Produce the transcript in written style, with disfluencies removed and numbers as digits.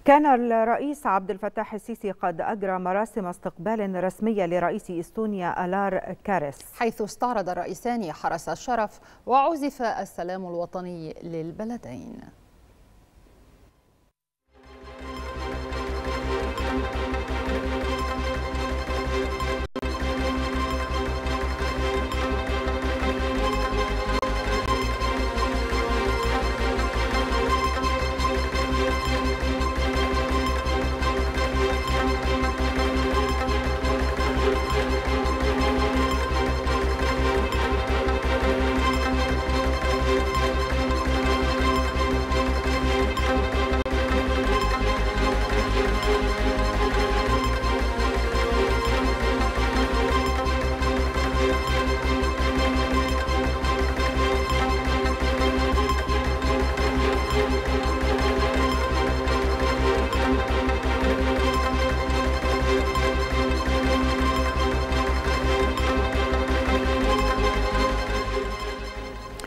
كان الرئيس عبد الفتاح السيسي قد أجرى مراسم استقبال رسمية لرئيس إستونيا ألار كاريس، حيث استعرض الرئيسان حرس الشرف وعزف السلام الوطني للبلدين.